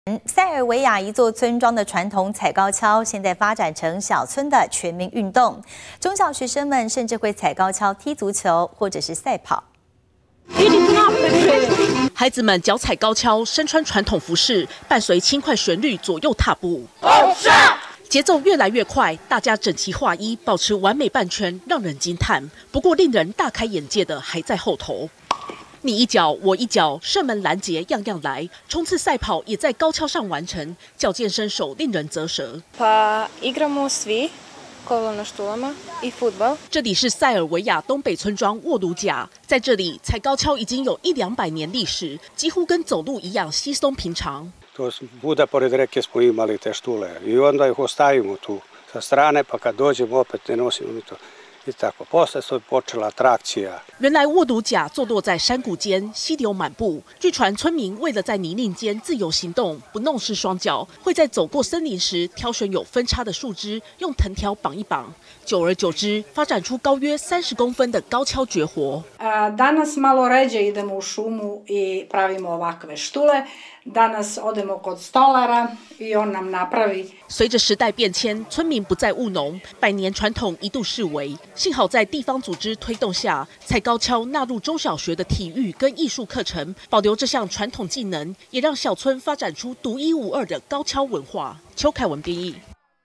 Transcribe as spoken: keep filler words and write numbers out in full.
塞尔维亚一座村庄的传统踩高跷，现在发展成小村的全民运动。中小学生们甚至会踩高跷踢足球，或者是赛跑。 孩子们脚踩高跷，身穿传统服饰，伴随轻快旋律左右踏步。节奏越来越快，大家整齐划一，保持完美半圈，让人惊叹。不过，令人大开眼界的还在后头。你一脚，我一脚，射门拦截，样样来。冲刺赛跑也在高跷上完成，矫健身手令人啧舌。 Pa igramo svi kolo na štulama i fudbal。 这里是塞尔维亚东北村庄沃鲁贾，在这里踩高跷已经有一两百年历史，几乎跟走路一样稀松平常。 Svuda pored reke smo imali te štule i onda ih ostavimo tu sa strane, pa kad dođemo opet ne nosimo mi to. 原来沃鲁贾坐落在山谷间，溪流满布。据传，村民为了在泥泞间自由行动，不弄湿双脚，会在走过森林时挑选有分叉的树枝，用藤条绑一绑。久而久之，发展出高约三十公分的高跷绝活。 Danas malo ređe idemo u šumu i pravimo ovakve štule. Danas odemo kod stolara i on nam napravi. 随着时代变迁，村民不再务农，百年传统一度式微。幸好在地方组织推动下，踩高跷纳入中小学的体育跟艺术课程，保留这项传统技能，也让小村发展出独一无二的高跷文化。邱凯文编译。